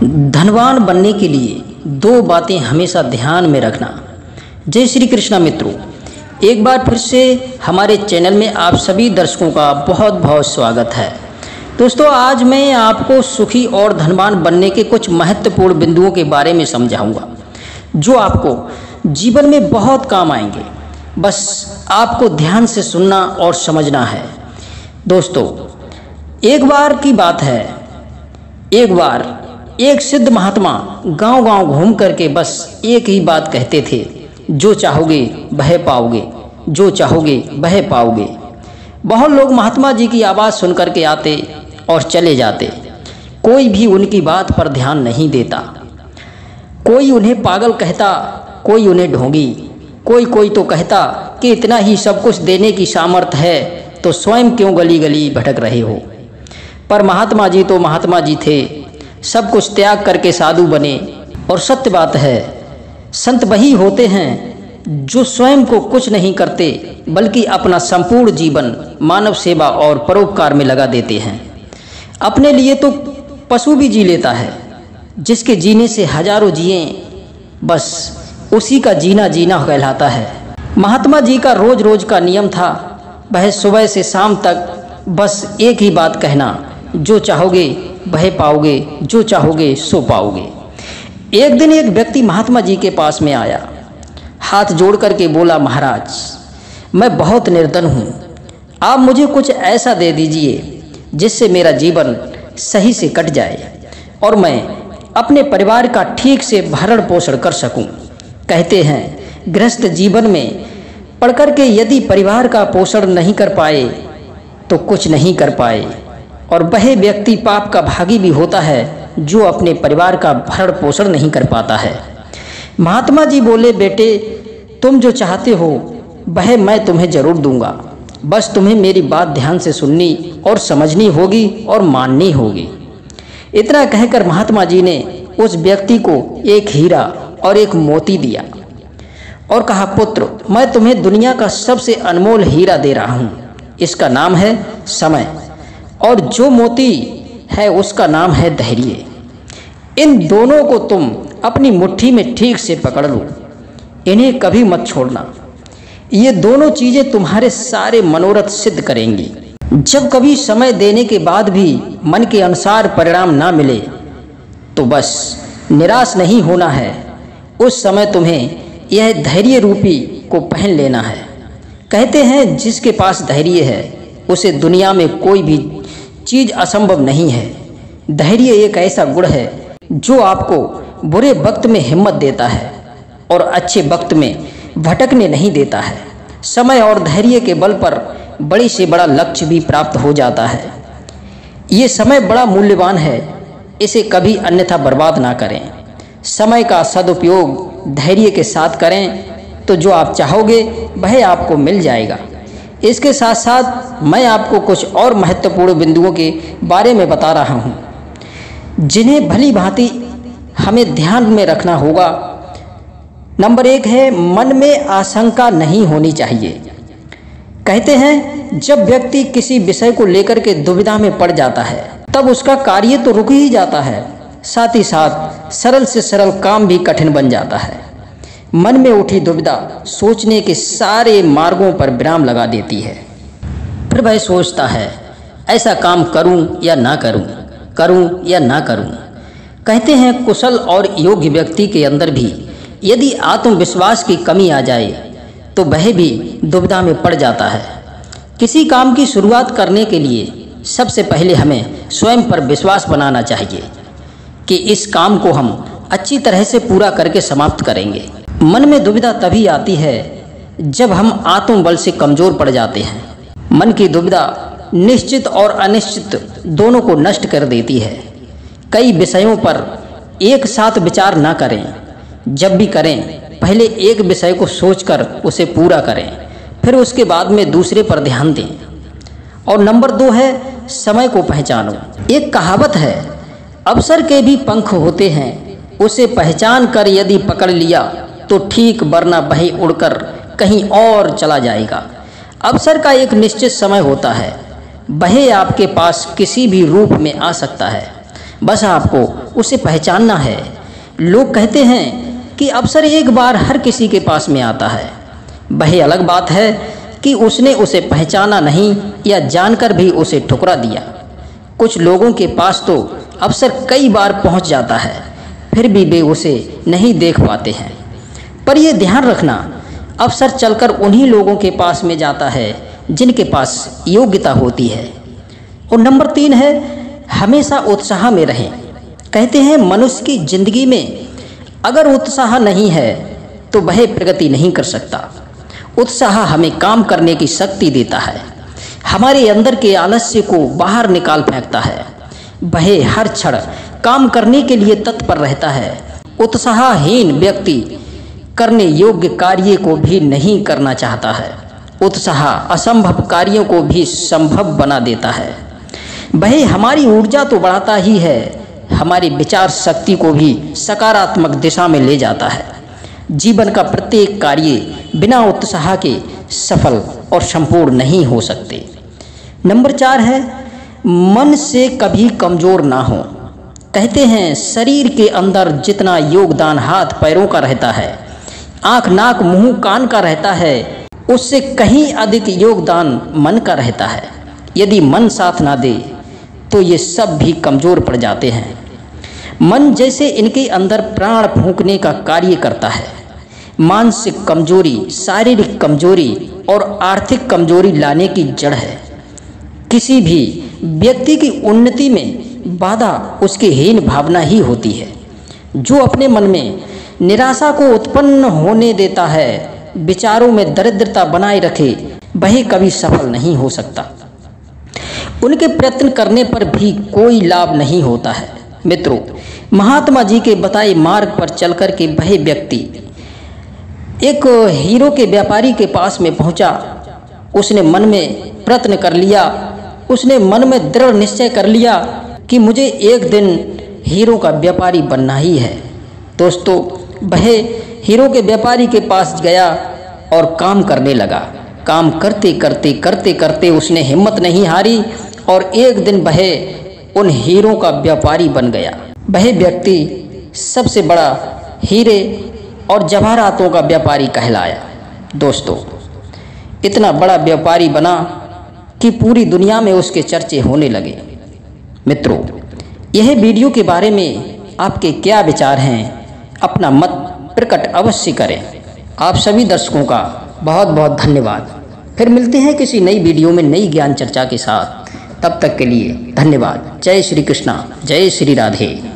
धनवान बनने के लिए दो बातें हमेशा ध्यान में रखना। जय श्री कृष्णा मित्रों, एक बार फिर से हमारे चैनल में आप सभी दर्शकों का बहुत बहुत स्वागत है। दोस्तों, आज मैं आपको सुखी और धनवान बनने के कुछ महत्वपूर्ण बिंदुओं के बारे में समझाऊंगा जो आपको जीवन में बहुत काम आएंगे। बस आपको ध्यान से सुनना और समझना है। दोस्तों, एक बार की बात है, एक बार एक सिद्ध महात्मा गांव-गांव घूम करके बस एक ही बात कहते थे, जो चाहोगे वह पाओगे, जो चाहोगे वह पाओगे। बहुत लोग महात्मा जी की आवाज़ सुन करके आते और चले जाते। कोई भी उनकी बात पर ध्यान नहीं देता। कोई उन्हें पागल कहता, कोई उन्हें ढोंगी, कोई तो कहता कि इतना ही सब कुछ देने की सामर्थ्य है तो स्वयं क्यों गली गली भटक रहे हो। पर महात्मा जी तो महात्मा जी थे, सब कुछ त्याग करके साधु बने। और सत्य बात है, संत वही होते हैं जो स्वयं को कुछ नहीं करते बल्कि अपना संपूर्ण जीवन मानव सेवा और परोपकार में लगा देते हैं। अपने लिए तो पशु भी जी लेता है, जिसके जीने से हजारों जिए, बस उसी का जीना जीना कहलाता है। महात्मा जी का रोज रोज का नियम था, वह सुबह से शाम तक बस एक ही बात कहना, जो चाहोगे वह पाओगे, जो चाहोगे सो पाओगे। एक दिन एक व्यक्ति महात्मा जी के पास में आया, हाथ जोड़ करके बोला, महाराज, मैं बहुत निर्धन हूँ, आप मुझे कुछ ऐसा दे दीजिए जिससे मेरा जीवन सही से कट जाए और मैं अपने परिवार का ठीक से भरण पोषण कर सकूं। कहते हैं, गृहस्थ जीवन में पढ़ कर के यदि परिवार का पोषण नहीं कर पाए तो कुछ नहीं कर पाए, और वह व्यक्ति पाप का भागी भी होता है जो अपने परिवार का भरण पोषण नहीं कर पाता है। महात्मा जी बोले, बेटे, तुम जो चाहते हो वह मैं तुम्हें जरूर दूंगा, बस तुम्हें मेरी बात ध्यान से सुननी और समझनी होगी और माननी होगी। इतना कहकर महात्मा जी ने उस व्यक्ति को एक हीरा और एक मोती दिया और कहा, पुत्र, मैं तुम्हें दुनिया का सबसे अनमोल हीरा दे रहा हूँ, इसका नाम है समय, और जो मोती है उसका नाम है धैर्य। इन दोनों को तुम अपनी मुट्ठी में ठीक से पकड़ लो, इन्हें कभी मत छोड़ना। ये दोनों चीज़ें तुम्हारे सारे मनोरथ सिद्ध करेंगी। जब कभी समय देने के बाद भी मन के अनुसार परिणाम ना मिले तो बस निराश नहीं होना है, उस समय तुम्हें यह धैर्य रूपी को पहन लेना है। कहते हैं, जिसके पास धैर्य है उसे दुनिया में कोई भी चीज़ असंभव नहीं है। धैर्य एक ऐसा गुण है जो आपको बुरे वक्त में हिम्मत देता है और अच्छे वक्त में भटकने नहीं देता है। समय और धैर्य के बल पर बड़ी से बड़ा लक्ष्य भी प्राप्त हो जाता है। ये समय बड़ा मूल्यवान है, इसे कभी अन्यथा बर्बाद ना करें। समय का सदुपयोग धैर्य के साथ करें तो जो आप चाहोगे वह आपको मिल जाएगा। इसके साथ साथ मैं आपको कुछ और महत्वपूर्ण बिंदुओं के बारे में बता रहा हूँ जिन्हें भली भांति हमें ध्यान में रखना होगा। नंबर 1 है, मन में आशंका नहीं होनी चाहिए। कहते हैं, जब व्यक्ति किसी विषय को लेकर के दुविधा में पड़ जाता है तब उसका कार्य तो रुक ही जाता है, साथ ही साथ सरल से सरल काम भी कठिन बन जाता है। मन में उठी दुविधा सोचने के सारे मार्गों पर विराम लगा देती है। फिर वह सोचता है, ऐसा काम करूं या ना करूं, करूं या ना करूं। कहते हैं, कुशल और योग्य व्यक्ति के अंदर भी यदि आत्मविश्वास की कमी आ जाए तो वह भी दुविधा में पड़ जाता है। किसी काम की शुरुआत करने के लिए सबसे पहले हमें स्वयं पर विश्वास बनाना चाहिए कि इस काम को हम अच्छी तरह से पूरा करके समाप्त करेंगे। मन में दुविधा तभी आती है जब हम आत्मबल से कमज़ोर पड़ जाते हैं। मन की दुविधा निश्चित और अनिश्चित दोनों को नष्ट कर देती है। कई विषयों पर एक साथ विचार ना करें। जब भी करें पहले एक विषय को सोचकर उसे पूरा करें, फिर उसके बाद में दूसरे पर ध्यान दें। और नंबर 2 है, समय को पहचानो। एक कहावत है, अवसर के भी पंख होते हैं, उसे पहचान कर यदि पकड़ लिया तो ठीक, वरना वही उड़कर कहीं और चला जाएगा। अवसर का एक निश्चित समय होता है, वह आपके पास किसी भी रूप में आ सकता है। बस आपको उसे पहचानना है। लोग कहते हैं कि अवसर एक बार हर किसी के पास में आता है। वही अलग बात है कि उसने उसे पहचाना नहीं या जानकर भी उसे ठुकरा दिया। कुछ लोगों के पास तो अवसर कई बार पहुंच जाता है, फिर भी वे उसे नहीं देख पाते हैं। पर यह ध्यान रखना, अवसर चलकर उन्हीं लोगों के पास में जाता है जिनके पास योग्यता होती है। और नंबर 3 है, हमेशा उत्साह में रहें। कहते हैं मनुष्य की जिंदगी में अगर उत्साह नहीं है तो वह प्रगति नहीं कर सकता। उत्साह हमें काम करने की शक्ति देता है, हमारे अंदर के आलस्य को बाहर निकाल फेंकता है। वह हर क्षण काम करने के लिए तत्पर रहता है। उत्साहहीन व्यक्ति करने योग्य कार्य को भी नहीं करना चाहता है। उत्साह असंभव कार्यों को भी संभव बना देता है। वह हमारी ऊर्जा तो बढ़ाता ही है, हमारी विचार शक्ति को भी सकारात्मक दिशा में ले जाता है। जीवन का प्रत्येक कार्य बिना उत्साह के सफल और संपूर्ण नहीं हो सकते। नंबर 4 है, मन से कभी कमजोर ना हो। कहते हैं शरीर के अंदर जितना योगदान हाथ पैरों का रहता है, आँख नाक मुंह कान का रहता है, उससे कहीं अधिक योगदान मन का रहता है। यदि मन साथ ना दे तो ये सब भी कमज़ोर पड़ जाते हैं। मन जैसे इनके अंदर प्राण फूंकने का कार्य करता है। मानसिक कमजोरी, शारीरिक कमजोरी और आर्थिक कमजोरी लाने की जड़ है। किसी भी व्यक्ति की उन्नति में बाधा उसकी हीन भावना ही होती है। जो अपने मन में निराशा को उत्पन्न होने देता है, विचारों में दरिद्रता बनाए रखे, वही कभी सफल नहीं हो सकता। उनके प्रयत्न करने पर भी कोई लाभ नहीं होता है। मित्रों, महात्मा जी के बताए मार्ग पर चलकर के वह व्यक्ति एक हीरो के व्यापारी के पास में पहुंचा। उसने मन में प्रयत्न कर लिया, उसने मन में दृढ़ निश्चय कर लिया कि मुझे एक दिन हीरो का व्यापारी बनना ही है। दोस्तों, वह हीरो के व्यापारी के पास गया और काम करने लगा। काम करते करते करते करते उसने हिम्मत नहीं हारी और एक दिन वह उन हीरो का व्यापारी बन गया। वह व्यक्ति सबसे बड़ा हीरे और जवाहरातों का व्यापारी कहलाया। दोस्तों, इतना बड़ा व्यापारी बना कि पूरी दुनिया में उसके चर्चे होने लगे। मित्रों, यह वीडियो के बारे में आपके क्या विचार हैं? अपना मत प्रकट अवश्य करें। आप सभी दर्शकों का बहुत बहुत धन्यवाद। फिर मिलते हैं किसी नई वीडियो में नई ज्ञान चर्चा के साथ। तब तक के लिए धन्यवाद। जय श्री कृष्णा, जय श्री राधे।